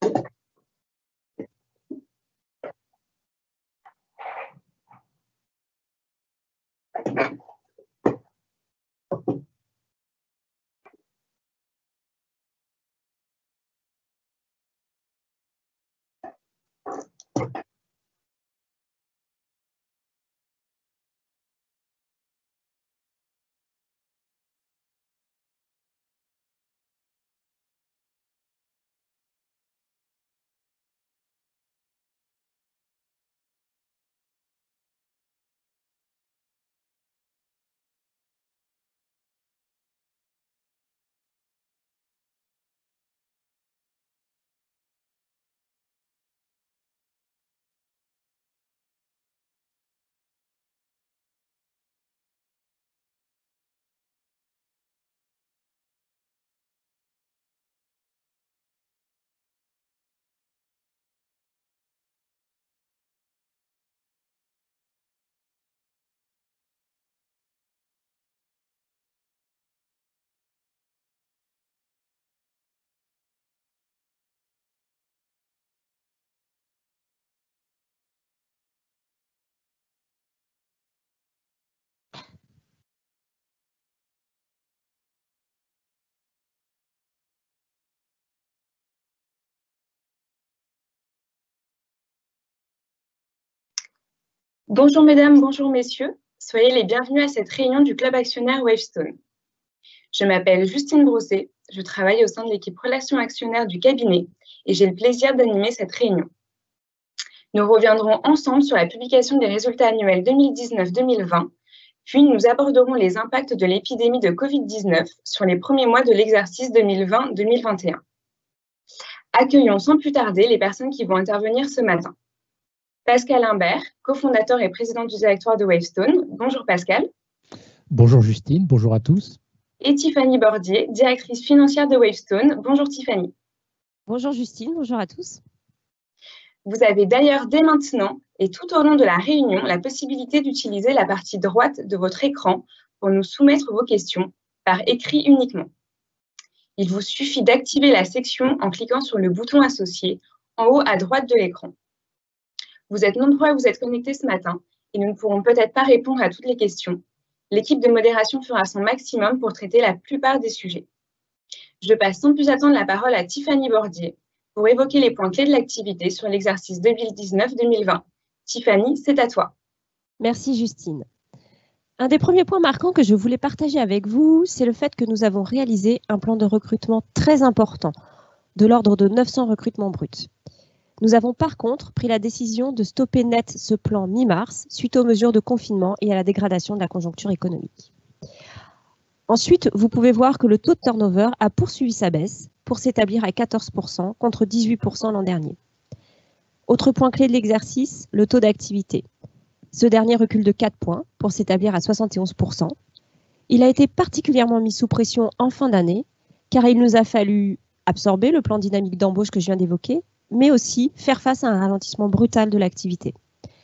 Bonjour mesdames, bonjour messieurs, soyez les bienvenus à cette réunion du club actionnaire Wavestone. Je m'appelle Justine Grosset, je travaille au sein de l'équipe Relations actionnaires du cabinet et j'ai le plaisir d'animer cette réunion. Nous reviendrons ensemble sur la publication des résultats annuels 2019-2020, puis nous aborderons les impacts de l'épidémie de Covid-19 sur les premiers mois de l'exercice 2020-2021. Accueillons sans plus tarder les personnes qui vont intervenir ce matin. Pascal Imbert, cofondateur et président du directoire de Wavestone. Bonjour Pascal. Bonjour Justine, bonjour à tous. Et Tiffany Bordier, directrice financière de Wavestone. Bonjour Tiffany. Bonjour Justine, bonjour à tous. Vous avez d'ailleurs dès maintenant et tout au long de la réunion la possibilité d'utiliser la partie droite de votre écran pour nous soumettre vos questions par écrit uniquement. Il vous suffit d'activer la section en cliquant sur le bouton associé en haut à droite de l'écran. Vous êtes nombreux à vous être connectés ce matin et nous ne pourrons peut-être pas répondre à toutes les questions. L'équipe de modération fera son maximum pour traiter la plupart des sujets. Je passe sans plus attendre la parole à Tiffany Bordier pour évoquer les points clés de l'activité sur l'exercice 2019-2020. Tiffany, c'est à toi. Merci Justine. Un des premiers points marquants que je voulais partager avec vous, c'est le fait que nous avons réalisé un plan de recrutement très important, de l'ordre de 900 recrutements bruts. Nous avons par contre pris la décision de stopper net ce plan mi-mars suite aux mesures de confinement et à la dégradation de la conjoncture économique. Ensuite, vous pouvez voir que le taux de turnover a poursuivi sa baisse pour s'établir à 14% contre 18% l'an dernier. Autre point clé de l'exercice, le taux d'activité. Ce dernier recule de 4 points pour s'établir à 71%. Il a été particulièrement mis sous pression en fin d'année car il nous a fallu absorber le plan dynamique d'embauche que je viens d'évoquer, mais aussi faire face à un ralentissement brutal de l'activité.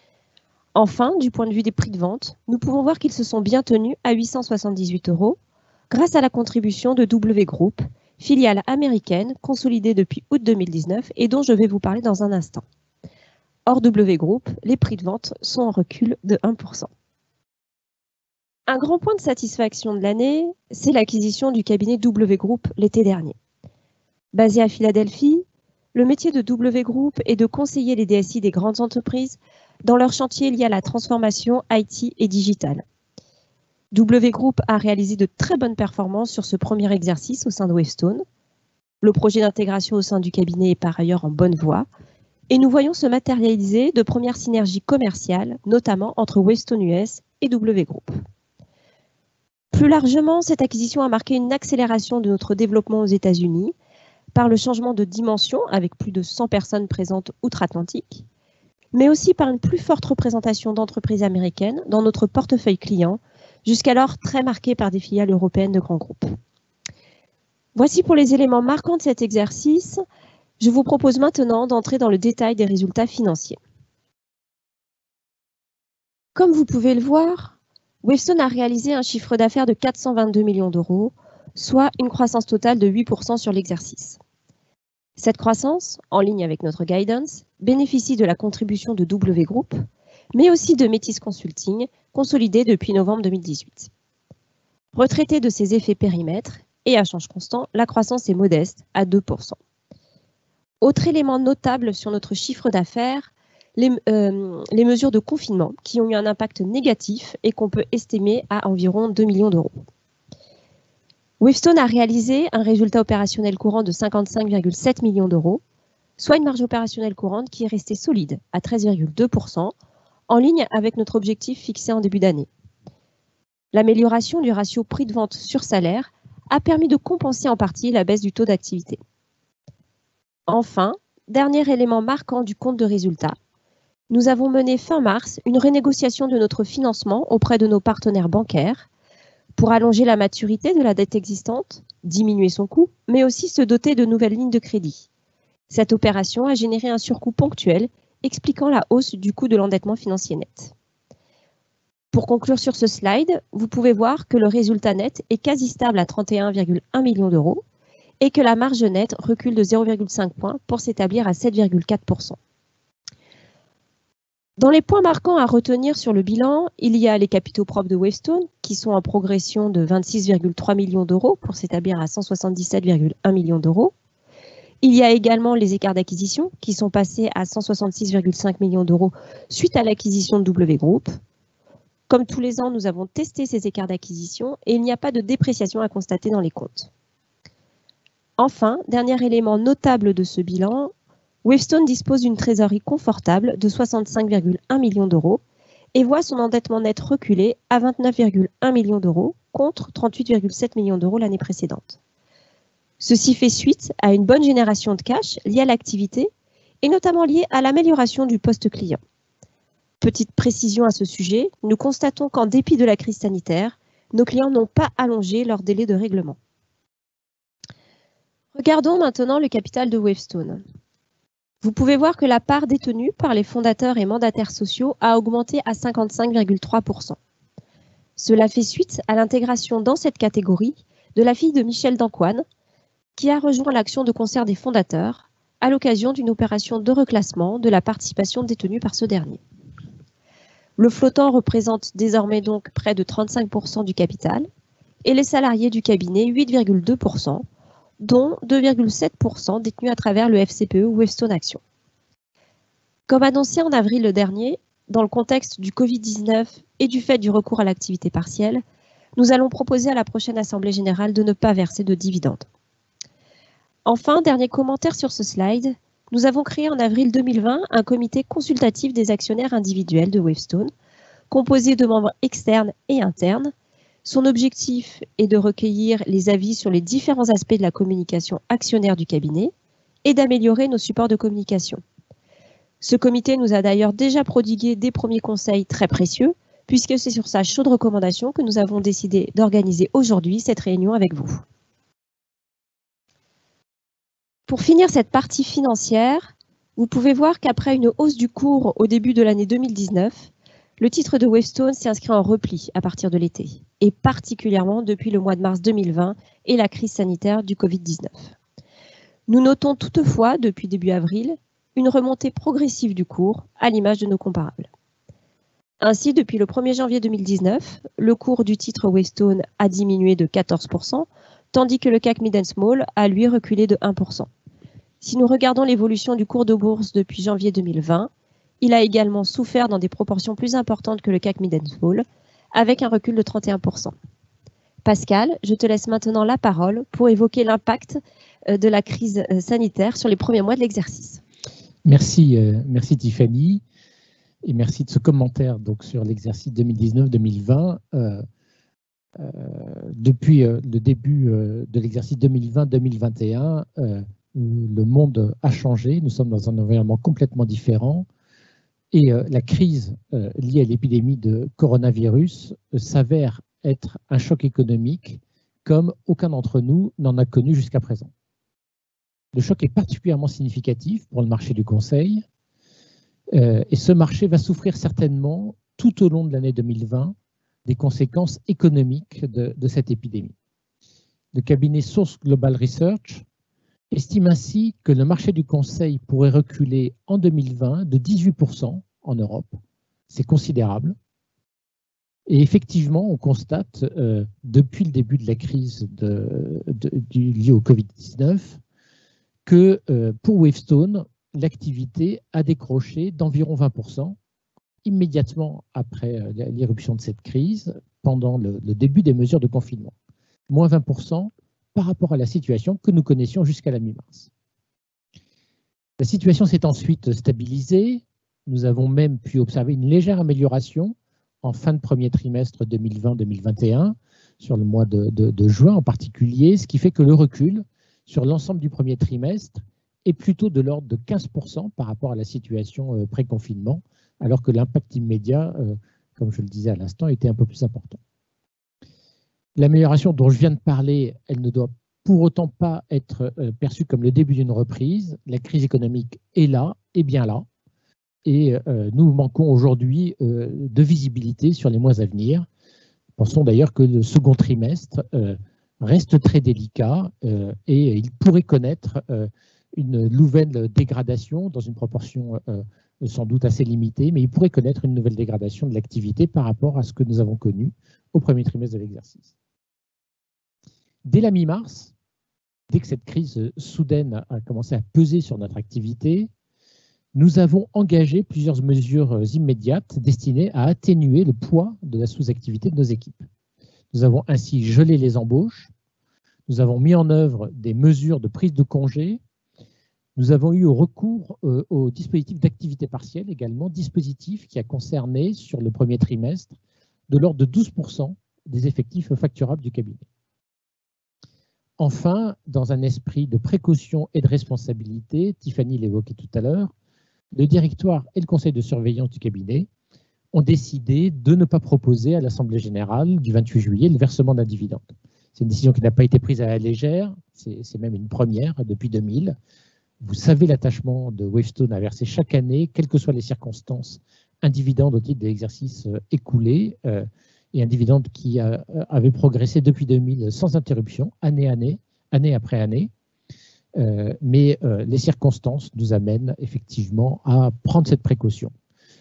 Enfin, du point de vue des prix de vente, nous pouvons voir qu'ils se sont bien tenus à 878 € grâce à la contribution de W Group, filiale américaine consolidée depuis août 2019 et dont je vais vous parler dans un instant. Hors W Group, les prix de vente sont en recul de 1%. Un grand point de satisfaction de l'année, c'est l'acquisition du cabinet W Group l'été dernier. Basé à Philadelphie, le métier de W Group est de conseiller les DSI des grandes entreprises dans leurs chantiers liés à la transformation IT et digitale. W Group a réalisé de très bonnes performances sur ce premier exercice au sein de Wavestone. Le projet d'intégration au sein du cabinet est par ailleurs en bonne voie et nous voyons se matérialiser de premières synergies commerciales, notamment entre Wavestone US et W Group. Plus largement, cette acquisition a marqué une accélération de notre développement aux États-Unis par le changement de dimension avec plus de 100 personnes présentes outre-Atlantique, mais aussi par une plus forte représentation d'entreprises américaines dans notre portefeuille client, jusqu'alors très marqué par des filiales européennes de grands groupes. Voici pour les éléments marquants de cet exercice. Je vous propose maintenant d'entrer dans le détail des résultats financiers. Comme vous pouvez le voir, Wavestone a réalisé un chiffre d'affaires de 422 millions €, soit une croissance totale de 8% sur l'exercice. Cette croissance, en ligne avec notre guidance, bénéficie de la contribution de W Group, mais aussi de Métis Consulting, consolidé depuis novembre 2018. Retraité de ses effets périmètres et à change constant, la croissance est modeste, à 2%. Autre élément notable sur notre chiffre d'affaires, les mesures de confinement qui ont eu un impact négatif et qu'on peut estimer à environ 2 millions d'euros. Wavestone a réalisé un résultat opérationnel courant de 55,7 millions d'euros, soit une marge opérationnelle courante qui est restée solide à 13,2%, en ligne avec notre objectif fixé en début d'année. L'amélioration du ratio prix de vente sur salaire a permis de compenser en partie la baisse du taux d'activité. Enfin, dernier élément marquant du compte de résultat, nous avons mené fin mars une renégociation de notre financement auprès de nos partenaires bancaires pour allonger la maturité de la dette existante, diminuer son coût, mais aussi se doter de nouvelles lignes de crédit. Cette opération a généré un surcoût ponctuel, expliquant la hausse du coût de l'endettement financier net. Pour conclure sur ce slide, vous pouvez voir que le résultat net est quasi stable à 31,1 millions d'euros et que la marge nette recule de 0,5 points pour s'établir à 7,4%. Dans les points marquants à retenir sur le bilan, il y a les capitaux propres de Wavestone qui sont en progression de 26,3 millions d'euros pour s'établir à 177,1 millions d'euros. Il y a également les écarts d'acquisition qui sont passés à 166,5 millions d'euros suite à l'acquisition de W Group. Comme tous les ans, nous avons testé ces écarts d'acquisition et il n'y a pas de dépréciation à constater dans les comptes. Enfin, dernier élément notable de ce bilan, Wavestone dispose d'une trésorerie confortable de 65,1 millions d'euros et voit son endettement net reculer à 29,1 millions d'euros contre 38,7 millions d'euros l'année précédente. Ceci fait suite à une bonne génération de cash liée à l'activité et notamment liée à l'amélioration du poste client. Petite précision à ce sujet, nous constatons qu'en dépit de la crise sanitaire, nos clients n'ont pas allongé leur délai de règlement. Regardons maintenant le capital de Wavestone. Vous pouvez voir que la part détenue par les fondateurs et mandataires sociaux a augmenté à 55,3%. Cela fait suite à l'intégration dans cette catégorie de la fille de Michel Dancoine, qui a rejoint l'action de concert des fondateurs à l'occasion d'une opération de reclassement de la participation détenue par ce dernier. Le flottant représente désormais donc près de 35% du capital et les salariés du cabinet 8,2%, dont 2,7% détenus à travers le FCPE Wavestone Action. Comme annoncé en avril dernier, dans le contexte du Covid-19 et du fait du recours à l'activité partielle, nous allons proposer à la prochaine Assemblée générale de ne pas verser de dividendes. Enfin, dernier commentaire sur ce slide, nous avons créé en avril 2020 un comité consultatif des actionnaires individuels de Wavestone, composé de membres externes et internes. Son objectif est de recueillir les avis sur les différents aspects de la communication actionnaire du cabinet et d'améliorer nos supports de communication. Ce comité nous a d'ailleurs déjà prodigué des premiers conseils très précieux, puisque c'est sur sa chaude recommandation que nous avons décidé d'organiser aujourd'hui cette réunion avec vous. Pour finir cette partie financière, vous pouvez voir qu'après une hausse du cours au début de l'année 2019, le titre de Wavestone s'est inscrit en repli à partir de l'été, et particulièrement depuis le mois de mars 2020 et la crise sanitaire du Covid-19. Nous notons toutefois, depuis début avril, une remontée progressive du cours, à l'image de nos comparables. Ainsi, depuis le 1er janvier 2019, le cours du titre Wavestone a diminué de 14%, tandis que le CAC Mid & Small a lui reculé de 1%. Si nous regardons l'évolution du cours de bourse depuis janvier 2020, il a également souffert dans des proportions plus importantes que le CAC Mid & Small, avec un recul de 31%. Pascal, je te laisse maintenant la parole pour évoquer l'impact de la crise sanitaire sur les premiers mois de l'exercice. Merci Tiffany, et merci de ce commentaire donc, sur l'exercice 2019-2020. Depuis le début de l'exercice 2020-2021, le monde a changé, nous sommes dans un environnement complètement différent. Et la crise liée à l'épidémie de coronavirus s'avère être un choc économique comme aucun d'entre nous n'en a connu jusqu'à présent. Le choc est particulièrement significatif pour le marché du conseil et ce marché va souffrir certainement tout au long de l'année 2020 des conséquences économiques de cette épidémie. Le cabinet Source Global Research estime ainsi que le marché du conseil pourrait reculer en 2020 de 18% en Europe. C'est considérable. Et effectivement, on constate, depuis le début de la crise liée au Covid-19, que pour Wavestone, l'activité a décroché d'environ 20% immédiatement après l'irruption de cette crise, pendant le début des mesures de confinement. Moins 20% par rapport à la situation que nous connaissions jusqu'à la mi-mars. La situation s'est ensuite stabilisée. Nous avons même pu observer une légère amélioration en fin de premier trimestre 2020-2021, sur le mois de juin en particulier, ce qui fait que le recul sur l'ensemble du premier trimestre est plutôt de l'ordre de 15% par rapport à la situation pré-confinement, alors que l'impact immédiat, comme je le disais à l'instant, était un peu plus important. L'amélioration dont je viens de parler, elle ne doit pour autant pas être perçue comme le début d'une reprise. La crise économique est là, est bien là, et nous manquons aujourd'hui de visibilité sur les mois à venir. Pensons d'ailleurs que le second trimestre reste très délicat et il pourrait connaître une nouvelle dégradation dans une proportion sans doute assez limitée, mais il pourrait connaître une nouvelle dégradation de l'activité par rapport à ce que nous avons connu au premier trimestre de l'exercice. Dès la mi-mars, dès que cette crise soudaine a commencé à peser sur notre activité, nous avons engagé plusieurs mesures immédiates destinées à atténuer le poids de la sous-activité de nos équipes. Nous avons ainsi gelé les embauches, nous avons mis en œuvre des mesures de prise de congé, nous avons eu recours au dispositif d'activité partielle également, dispositif qui a concerné sur le premier trimestre de l'ordre de 12% des effectifs facturables du cabinet. Enfin, dans un esprit de précaution et de responsabilité, Tiffany l'évoquait tout à l'heure, le directoire et le conseil de surveillance du cabinet ont décidé de ne pas proposer à l'Assemblée générale du 28 juillet le versement d'un dividende. C'est une décision qui n'a pas été prise à la légère, c'est même une première depuis 2000. Vous savez l'attachement de Wavestone à verser chaque année, quelles que soient les circonstances, un dividende au titre de l'exercice écoulé, et un dividende qui avait progressé depuis 2000 sans interruption, année après année. Mais les circonstances nous amènent effectivement à prendre cette précaution.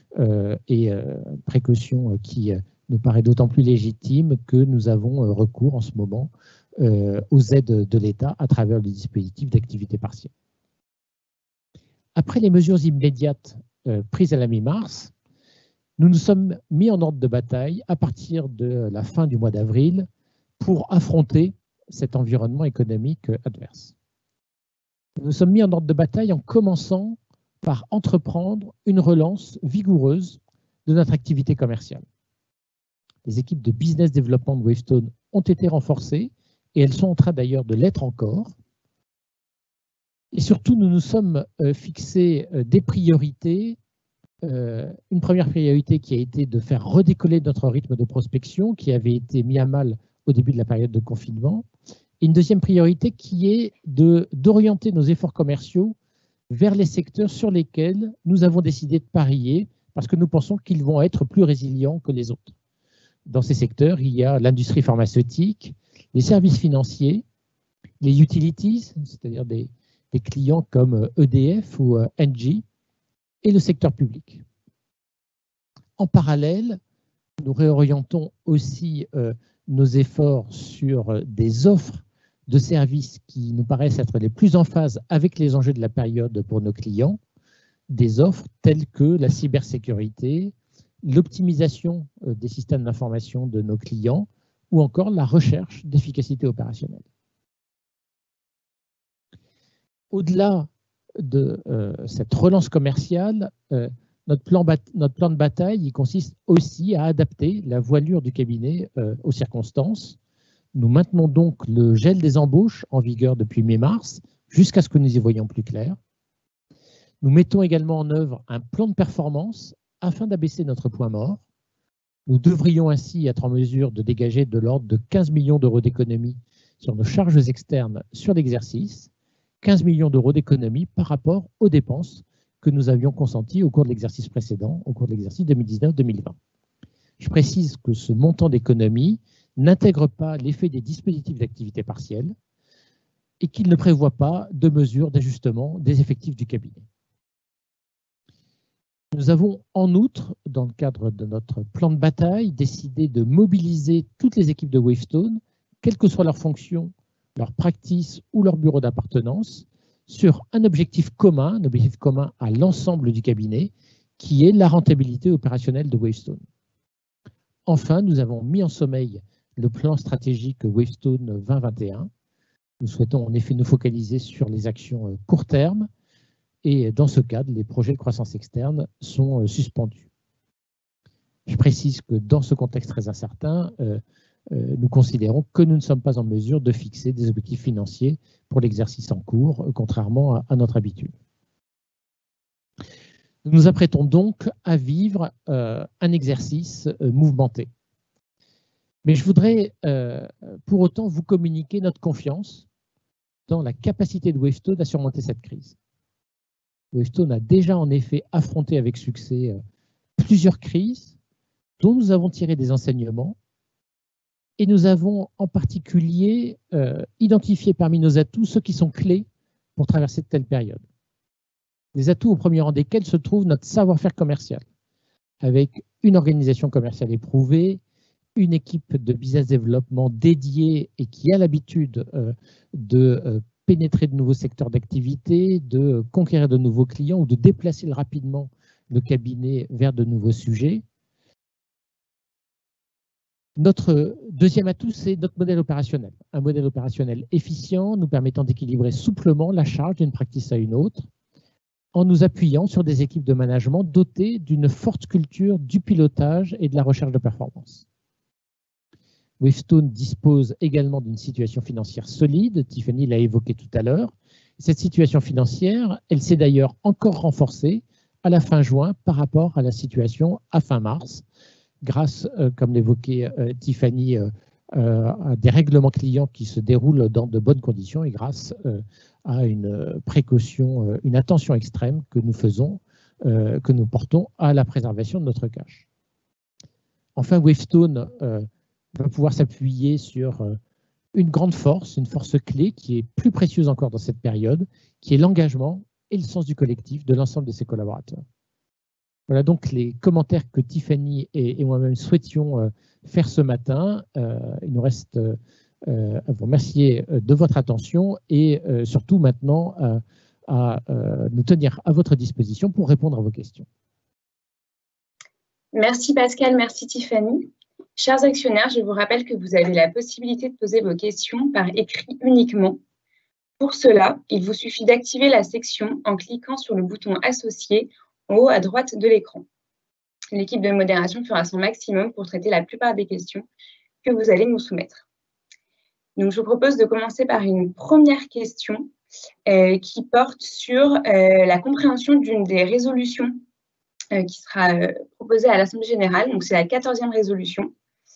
Précaution qui nous paraît d'autant plus légitime que nous avons recours en ce moment aux aides de l'État à travers le dispositif d'activité partielle. Après les mesures immédiates prises à la mi-mars, nous nous sommes mis en ordre de bataille à partir de la fin du mois d'avril pour affronter cet environnement économique adverse. Nous nous sommes mis en ordre de bataille en commençant par entreprendre une relance vigoureuse de notre activité commerciale. Les équipes de business développement de Wavestone ont été renforcées et elles sont en train d'ailleurs de l'être encore. Et surtout, nous nous sommes fixés des priorités. Une première priorité qui a été de faire redécoller notre rythme de prospection qui avait été mis à mal au début de la période de confinement. Et une deuxième priorité qui est d'orienter nos efforts commerciaux vers les secteurs sur lesquels nous avons décidé de parier parce que nous pensons qu'ils vont être plus résilients que les autres. Dans ces secteurs, il y a l'industrie pharmaceutique, les services financiers, les utilities, c'est-à-dire des clients comme EDF ou Engie, et le secteur public. En parallèle, nous réorientons aussi nos efforts sur des offres de services qui nous paraissent être les plus en phase avec les enjeux de la période pour nos clients, des offres telles que la cybersécurité, l'optimisation des systèmes d'information de nos clients ou encore la recherche d'efficacité opérationnelle. Au-delà de cette relance commerciale, notre plan de bataille il consiste aussi à adapter la voilure du cabinet aux circonstances. Nous maintenons donc le gel des embauches en vigueur depuis mi-mars jusqu'à ce que nous y voyions plus clair. Nous mettons également en œuvre un plan de performance afin d'abaisser notre point mort. Nous devrions ainsi être en mesure de dégager de l'ordre de 15 millions d'euros d'économies sur nos charges externes sur l'exercice, 15 millions d'euros d'économies par rapport aux dépenses que nous avions consenties au cours de l'exercice précédent, au cours de l'exercice 2019-2020. Je précise que ce montant d'économie n'intègre pas l'effet des dispositifs d'activité partielle. et qu'il ne prévoit pas de mesures d'ajustement des effectifs du cabinet. Nous avons en outre, dans le cadre de notre plan de bataille, décidé de mobiliser toutes les équipes de Wavestone, quelle que soit leur fonction, leur practice ou leur bureau d'appartenance, sur un objectif commun à l'ensemble du cabinet, qui est la rentabilité opérationnelle de Wavestone. Enfin, nous avons mis en sommeil le plan stratégique Wavestone 2021. Nous souhaitons en effet nous focaliser sur les actions court terme et dans ce cadre, les projets de croissance externe sont suspendus. Je précise que dans ce contexte très incertain, nous considérons que nous ne sommes pas en mesure de fixer des objectifs financiers pour l'exercice en cours, contrairement à notre habitude. Nous nous apprêtons donc à vivre un exercice mouvementé. Mais je voudrais pour autant vous communiquer notre confiance dans la capacité de Wavestone à surmonter cette crise. Wavestone a déjà en effet affronté avec succès plusieurs crises dont nous avons tiré des enseignements et nous avons en particulier identifié parmi nos atouts ceux qui sont clés pour traverser de telles périodes. Des atouts au premier rang desquels se trouve notre savoir-faire commercial, avec une organisation commerciale éprouvée, une équipe de business développement dédiée et qui a l'habitude de pénétrer de nouveaux secteurs d'activité, de conquérir de nouveaux clients ou de déplacer rapidement le cabinet vers de nouveaux sujets. Notre deuxième atout, c'est notre modèle opérationnel. Un modèle opérationnel efficient nous permettant d'équilibrer souplement la charge d'une practice à une autre en nous appuyant sur des équipes de management dotées d'une forte culture du pilotage et de la recherche de performance. Wavestone dispose également d'une situation financière solide, Tiffany l'a évoqué tout à l'heure. Cette situation financière, elle s'est d'ailleurs encore renforcée à la fin juin par rapport à la situation à fin mars, grâce, comme l'évoquait Tiffany, à des règlements clients qui se déroulent dans de bonnes conditions et grâce à une précaution, une attention extrême que nous faisons, que nous portons à la préservation de notre cash. Enfin, Wavestone va pouvoir s'appuyer sur une grande force, une force clé qui est plus précieuse encore dans cette période, qui est l'engagement et le sens du collectif de l'ensemble de ses collaborateurs. Voilà donc les commentaires que Tiffany et moi-même souhaitions faire ce matin. Il nous reste à vous remercier de votre attention et surtout maintenant à nous tenir à votre disposition pour répondre à vos questions. Merci Pascal, merci Tiffany. Chers actionnaires, je vous rappelle que vous avez la possibilité de poser vos questions par écrit uniquement. Pour cela, il vous suffit d'activer la section en cliquant sur le bouton « Associé » en haut à droite de l'écran. L'équipe de modération fera son maximum pour traiter la plupart des questions que vous allez nous soumettre. Donc, je vous propose de commencer par une première question qui porte sur la compréhension d'une des résolutions qui sera proposée à l'Assemblée générale. Donc, c'est la 14e résolution.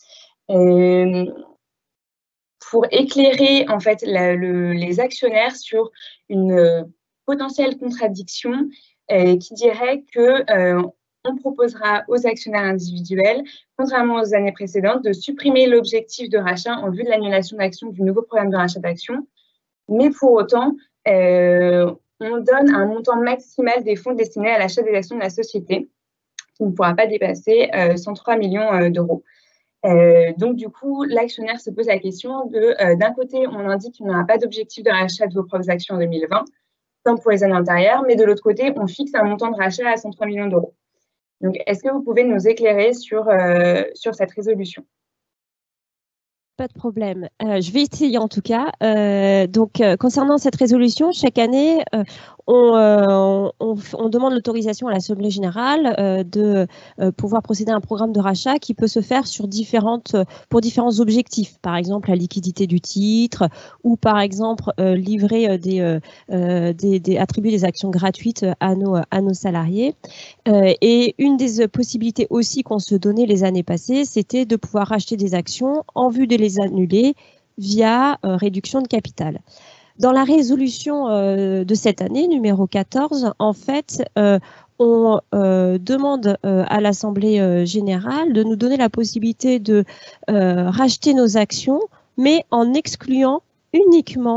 Pour éclairer en fait les actionnaires sur une potentielle contradiction qui dirait qu'on proposera aux actionnaires individuels, contrairement aux années précédentes, de supprimer l'objectif de rachat en vue de l'annulation d'actions du nouveau programme de rachat d'actions, mais pour autant, on donne un montant maximal des fonds destinés à l'achat des actions de la société qui ne pourra pas dépasser 103 millions d'euros. Donc, du coup, l'actionnaire se pose la question de, d'un côté, on indique qu'il n'y aura pas d'objectif de rachat de vos propres actions en 2020, comme pour les années antérieures, mais de l'autre côté, on fixe un montant de rachat à 103 millions d'euros. Donc, est-ce que vous pouvez nous éclairer sur cette résolution ? Pas de problème. Je vais essayer en tout cas. Concernant cette résolution, chaque année, on demande l'autorisation à l'Assemblée générale de pouvoir procéder à un programme de rachat qui peut se faire sur pour différents objectifs. Par exemple, la liquidité du titre ou par exemple livrer attribuer des actions gratuites à nos salariés. Et une des possibilités aussi qu'on se donnait les années passées, c'était de pouvoir racheter des actions en vue de les annuler via réduction de capital. Dans la résolution de cette année, numéro 14, en fait, on demande à l'Assemblée générale de nous donner la possibilité de racheter nos actions, mais en excluant uniquement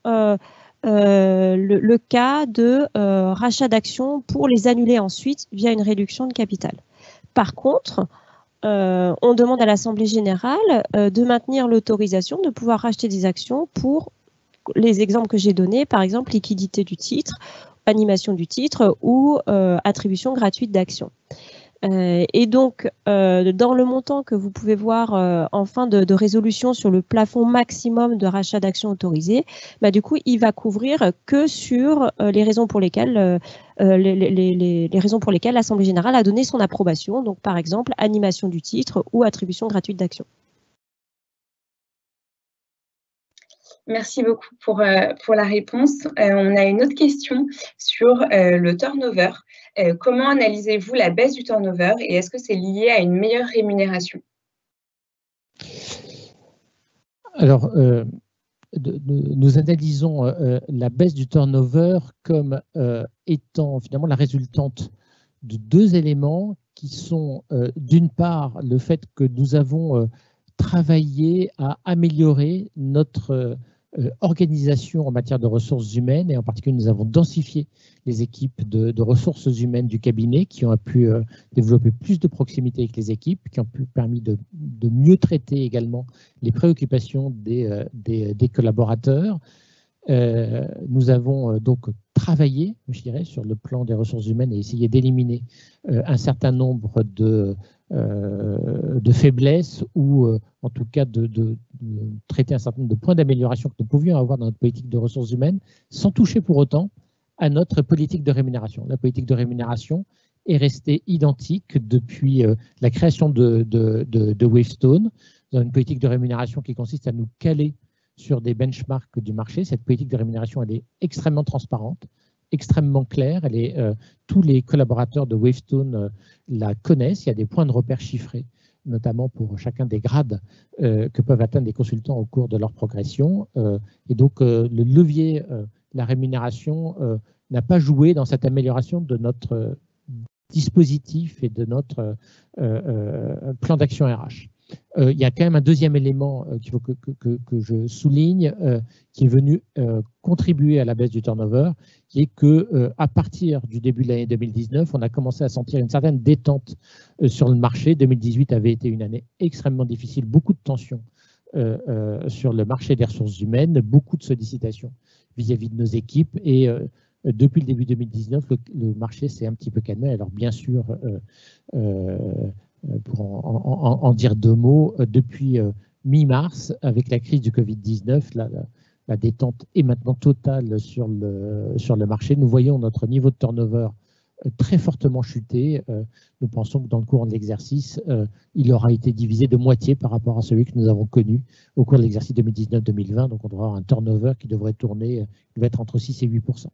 le cas de rachat d'actions pour les annuler ensuite via une réduction de capital. Par contre, on demande à l'Assemblée générale de maintenir l'autorisation de pouvoir racheter des actions pour les exemples que j'ai donnés, par exemple liquidité du titre, animation du titre ou attribution gratuite d'actions. Et donc, dans le montant que vous pouvez voir en fin de résolution sur le plafond maximum de rachat d'actions autorisées, bah, du coup, il va couvrir que sur les raisons pour lesquelles les raisons pour lesquelles l'Assemblée générale a donné son approbation, donc par exemple animation du titre ou attribution gratuite d'actions. Merci beaucoup pour la réponse. On a une autre question sur le turnover. Comment analysez-vous la baisse du turnover et est-ce que c'est lié à une meilleure rémunération? Alors, nous analysons la baisse du turnover comme étant finalement la résultante de deux éléments qui sont d'une part le fait que nous avons travaillé à améliorer notre organisation en matière de ressources humaines et en particulier nous avons densifié les équipes de ressources humaines du cabinet qui ont pu développer plus de proximité avec les équipes, qui ont permis de mieux traiter également les préoccupations des collaborateurs. Nous avons donc travaillé, je dirais, sur le plan des ressources humaines et essayé d'éliminer un certain nombre de faiblesses ou en tout cas de traiter un certain nombre de points d'amélioration que nous pouvions avoir dans notre politique de ressources humaines sans toucher pour autant à notre politique de rémunération. La politique de rémunération est restée identique depuis la création de Wavestone, dans une politique de rémunération qui consiste à nous caler sur des benchmarks du marché. Cette politique de rémunération, elle est extrêmement transparente, extrêmement claire. Tous les collaborateurs de Wavestone la connaissent. Il y a des points de repère chiffrés, notamment pour chacun des grades que peuvent atteindre les consultants au cours de leur progression. Et donc, le levier, la rémunération, n'a pas joué dans cette amélioration de notre dispositif et de notre plan d'action RH. Il y a quand même un deuxième élément qu'il faut que je souligne, qui est venu contribuer à la baisse du turnover, qui est que à partir du début de l'année 2019, on a commencé à sentir une certaine détente sur le marché. 2018 avait été une année extrêmement difficile, beaucoup de tensions sur le marché des ressources humaines, beaucoup de sollicitations vis-à-vis de nos équipes et depuis le début 2019, le marché s'est un petit peu calmé. Alors bien sûr, pour en dire deux mots, depuis mi-mars, avec la crise du Covid-19, la détente est maintenant totale sur le marché. Nous voyons notre niveau de turnover très fortement chuter. Nous pensons que dans le cours de l'exercice, il aura été divisé de moitié par rapport à celui que nous avons connu au cours de l'exercice 2019-2020. Donc on devrait avoir un turnover qui devrait être entre 6 et 8%.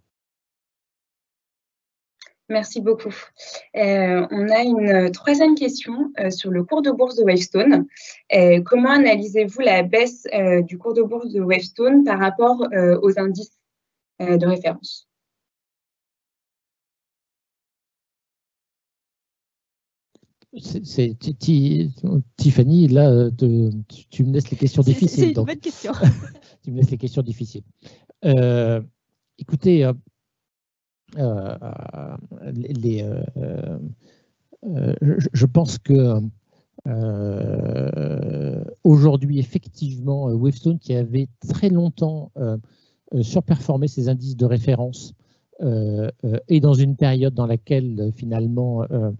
Merci beaucoup. On a une troisième question sur le cours de bourse de Wavestone. Comment analysez-vous la baisse du cours de bourse de Wavestone par rapport aux indices de référence? Tiffany, là, tu me laisses les questions difficiles. C'est une bonne question. Tu me laisses les questions difficiles. Écoutez, je pense que aujourd'hui, effectivement, Wavestone, qui avait très longtemps surperformé ses indices de référence, est dans une période dans laquelle finalement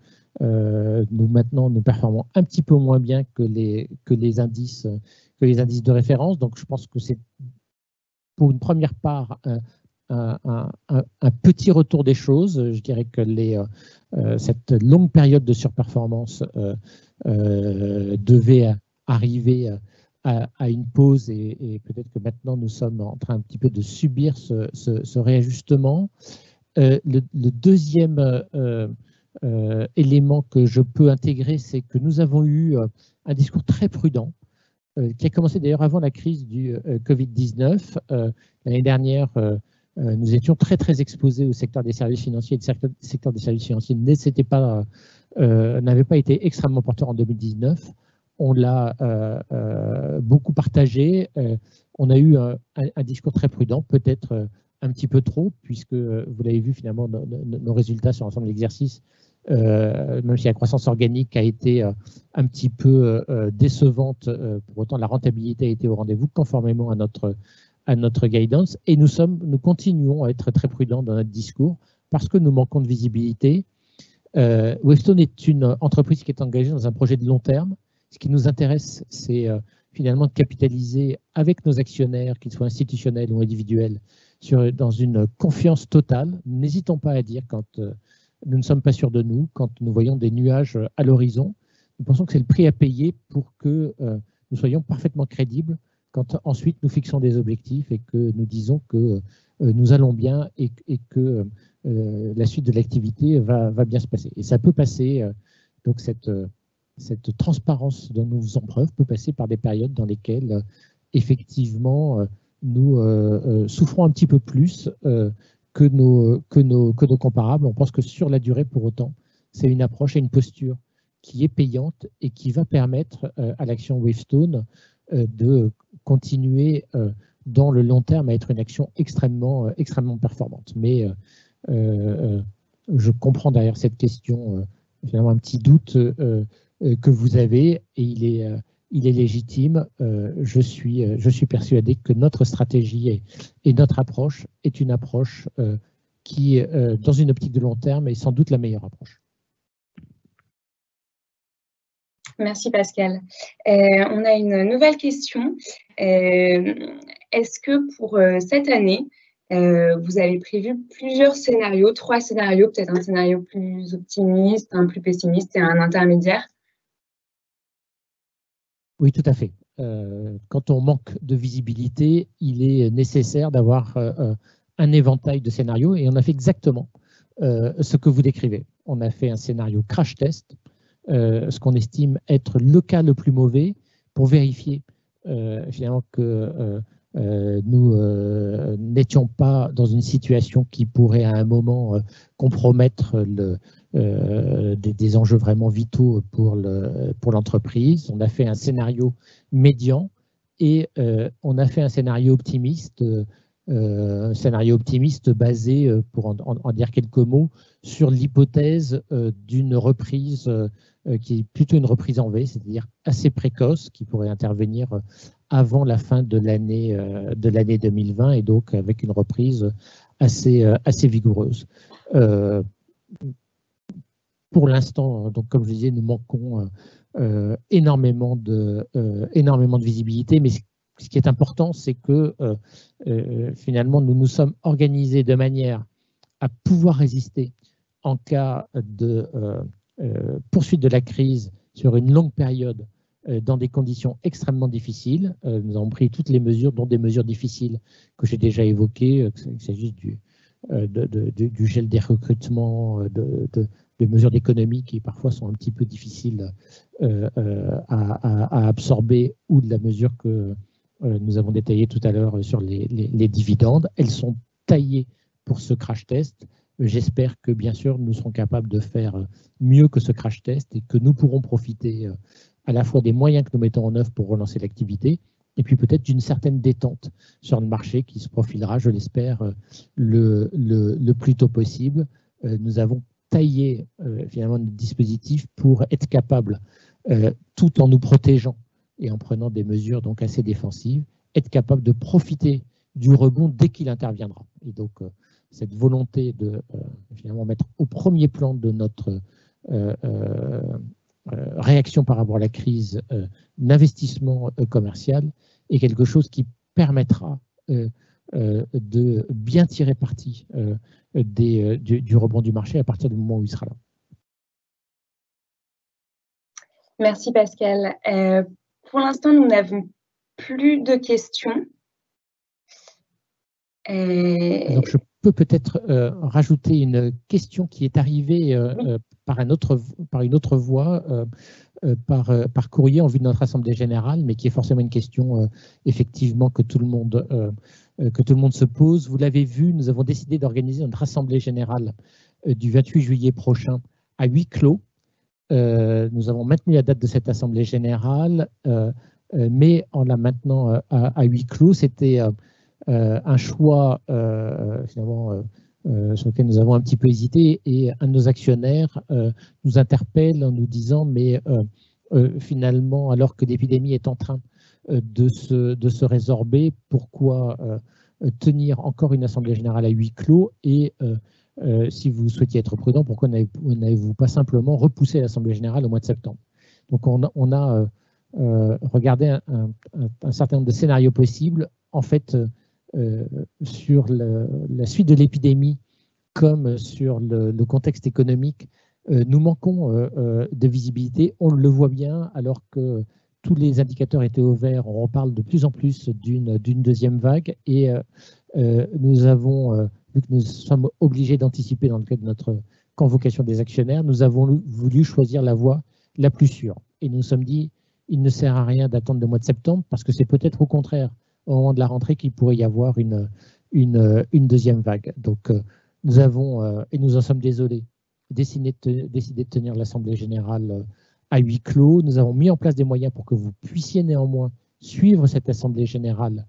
nous performons un petit peu moins bien que les indices de référence. Donc je pense que c'est pour une première part un petit retour des choses. Je dirais que cette longue période de surperformance devait arriver à une pause et peut-être que maintenant nous sommes en train un petit peu de subir ce réajustement. Le deuxième élément que je peux intégrer, c'est que nous avons eu un discours très prudent qui a commencé d'ailleurs avant la crise du Covid-19. L'année dernière, nous étions très très exposés au secteur des services financiers. Le secteur des services financiers n'avait pas été extrêmement porteur en 2019. On l'a beaucoup partagé. On a eu un discours très prudent, peut-être un petit peu trop, puisque vous l'avez vu finalement, nos résultats sur l'ensemble de l'exercice, même si la croissance organique a été un petit peu décevante, pour autant la rentabilité a été au rendez-vous conformément à notre guidance, et nous continuons à être très prudents dans notre discours parce que nous manquons de visibilité. Wavestone est une entreprise qui est engagée dans un projet de long terme. Ce qui nous intéresse, c'est finalement de capitaliser avec nos actionnaires, qu'ils soient institutionnels ou individuels, dans une confiance totale. N'hésitons pas à dire quand nous ne sommes pas sûrs de nous, quand nous voyons des nuages à l'horizon. Nous pensons que c'est le prix à payer pour que nous soyons parfaitement crédibles quand ensuite nous fixons des objectifs et que nous disons que nous allons bien et que la suite de l'activité va bien se passer. Et ça peut passer, donc cette transparence dont nous faisons preuve peut passer par des périodes dans lesquelles, effectivement, nous souffrons un petit peu plus que nos comparables. On pense que sur la durée, pour autant, c'est une approche et une posture qui est payante et qui va permettre à l'action Wavestone de continuer dans le long terme à être une action extrêmement performante. Mais je comprends derrière cette question finalement un petit doute que vous avez, et il est légitime. Je suis persuadé que notre stratégie et notre approche est une approche qui, dans une optique de long terme, est sans doute la meilleure approche. Merci Pascal. On a une nouvelle question. Est-ce que pour cette année, vous avez prévu plusieurs scénarios, 3 scénarios, peut-être un scénario plus optimiste, un plus pessimiste et un intermédiaire? Oui, tout à fait. Quand on manque de visibilité, il est nécessaire d'avoir un éventail de scénarios, et on a fait exactement ce que vous décrivez. On a fait un scénario crash test, ce qu'on estime être le cas le plus mauvais, pour vérifier finalement que nous n'étions pas dans une situation qui pourrait à un moment compromettre des enjeux vraiment vitaux pour l'entreprise. On a fait un scénario médian et on a fait un scénario optimiste basé, pour en dire quelques mots, sur l'hypothèse d'une reprise qui est plutôt une reprise en V, c'est-à-dire assez précoce, qui pourrait intervenir avant la fin de l'année 2020, et donc avec une reprise assez vigoureuse. Pour l'instant, donc comme je disais, nous manquons énormément de visibilité, mais ce qui est important, c'est que finalement, nous nous sommes organisés de manière à pouvoir résister en cas de poursuite de la crise sur une longue période dans des conditions extrêmement difficiles. Nous avons pris toutes les mesures, dont des mesures difficiles que j'ai déjà évoquées, qu'il s'agisse du gel des recrutements, des mesures d'économie qui parfois sont un petit peu difficiles à absorber, ou de la mesure que nous avons détaillée tout à l'heure sur les dividendes. Elles sont taillées pour ce crash test. J'espère que, bien sûr, nous serons capables de faire mieux que ce crash test et que nous pourrons profiter à la fois des moyens que nous mettons en œuvre pour relancer l'activité, et puis peut-être d'une certaine détente sur le marché qui se profilera, je l'espère, le plus tôt possible. Nous avons taillé finalement notre dispositif pour être capable, tout en nous protégeant et en prenant des mesures donc assez défensives, être capable de profiter du rebond dès qu'il interviendra. Et donc, cette volonté de finalement mettre au premier plan de notre réaction par rapport à la crise d'investissement commercial est quelque chose qui permettra de bien tirer parti du rebond du marché à partir du moment où il sera là. Merci Pascal. Pour l'instant, nous n'avons plus de questions. Donc, je peux peut-être rajouter une question qui est arrivée oui, par une autre voie, par courrier en vue de notre Assemblée générale, mais qui est forcément une question effectivement que tout le monde se pose. Vous l'avez vu, nous avons décidé d'organiser notre Assemblée générale du 28 juillet prochain à huis clos. Nous avons maintenu la date de cette Assemblée générale mais en la maintenant à huis clos, c'était un choix finalement sur lequel nous avons un petit peu hésité, et un de nos actionnaires nous interpelle en nous disant mais finalement, alors que l'épidémie est en train de se résorber, pourquoi tenir encore une assemblée générale à huis clos, et si vous souhaitiez être prudent, pourquoi n'avez-vous pas simplement repoussé l'assemblée générale au mois de septembre? Donc on a regardé un certain nombre de scénarios possibles. En fait, sur la suite de l'épidémie comme sur le contexte économique, nous manquons de visibilité. On le voit bien, alors que tous les indicateurs étaient au vert, on parle de plus en plus d'une deuxième vague, et nous avons, vu que nous sommes obligés d'anticiper dans le cadre de notre convocation des actionnaires, nous avons voulu choisir la voie la plus sûre. Et nous nous sommes dit, il ne sert à rien d'attendre le mois de septembre, parce que c'est peut-être au contraire, au moment de la rentrée, qu'il pourrait y avoir une deuxième vague. Donc, nous avons, et nous en sommes désolés, décidé de tenir l'Assemblée générale à huis clos. Nous avons mis en place des moyens pour que vous puissiez néanmoins suivre cette Assemblée générale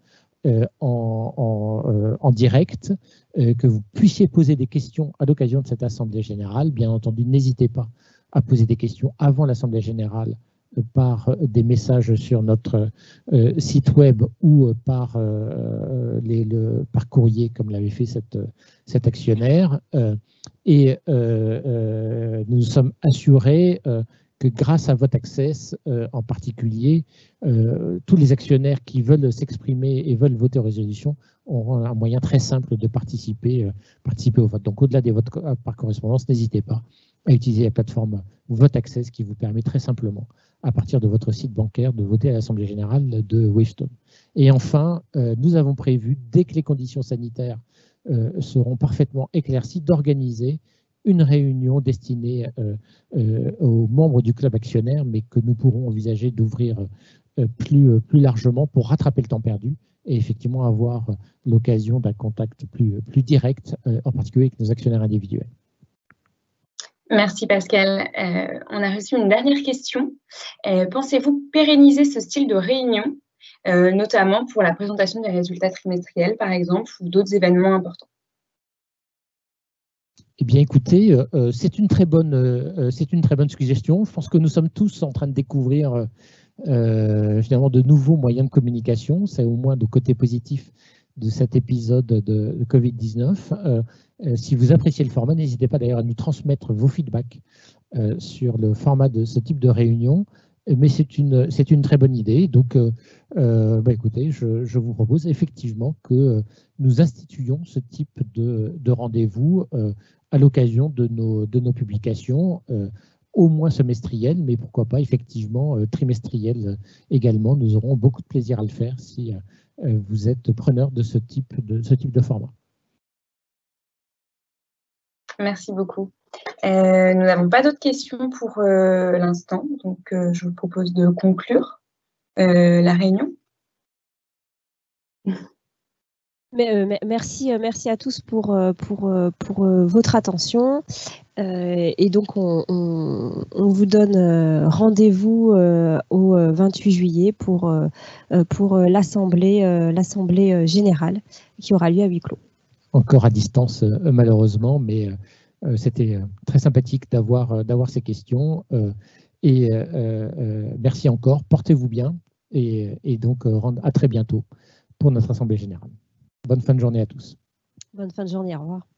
en direct, que vous puissiez poser des questions à l'occasion de cette Assemblée générale. Bien entendu, n'hésitez pas à poser des questions avant l'Assemblée générale par des messages sur notre site web ou par courrier, comme l'avait fait cet actionnaire. Et nous sommes assurés que grâce à VoteAccess en particulier, tous les actionnaires qui veulent s'exprimer et veulent voter aux résolutions auront un moyen très simple de participer au vote. Donc au-delà des votes par correspondance, n'hésitez pas à utiliser la plateforme VoteAccess qui vous permet très simplement, à partir de votre site bancaire, de voter à l'Assemblée générale de Wavestone. Et enfin, nous avons prévu, dès que les conditions sanitaires seront parfaitement éclaircies, d'organiser une réunion destinée aux membres du club actionnaire, mais que nous pourrons envisager d'ouvrir plus largement pour rattraper le temps perdu et effectivement avoir l'occasion d'un contact plus direct, en particulier avec nos actionnaires individuels. Merci Pascal. On a reçu une dernière question. Pensez-vous pérenniser ce style de réunion, notamment pour la présentation des résultats trimestriels, par exemple, ou d'autres événements importants? Eh bien, écoutez, c'est une très bonne suggestion. Je pense que nous sommes tous en train de découvrir finalement de nouveaux moyens de communication. C'est au moins le côté positif de cet épisode de Covid-19. Si vous appréciez le format, n'hésitez pas d'ailleurs à nous transmettre vos feedbacks sur le format de ce type de réunion. Mais c'est une très bonne idée. Donc, écoutez, je vous propose effectivement que nous instituions ce type de rendez-vous à l'occasion de nos publications, au moins semestrielles, mais pourquoi pas effectivement trimestrielles également. Nous aurons beaucoup de plaisir à le faire si vous êtes preneur de ce type de format. Merci beaucoup. Nous n'avons pas d'autres questions pour l'instant, donc je vous propose de conclure la réunion. Merci à tous pour votre attention. Et donc, on vous donne rendez-vous au 28 juillet pour l'Assemblée générale qui aura lieu à huis clos. Encore à distance, malheureusement, mais c'était très sympathique d'avoir ces questions. Et merci encore, portez-vous bien et donc à très bientôt pour notre Assemblée générale. Bonne fin de journée à tous. Bonne fin de journée, au revoir.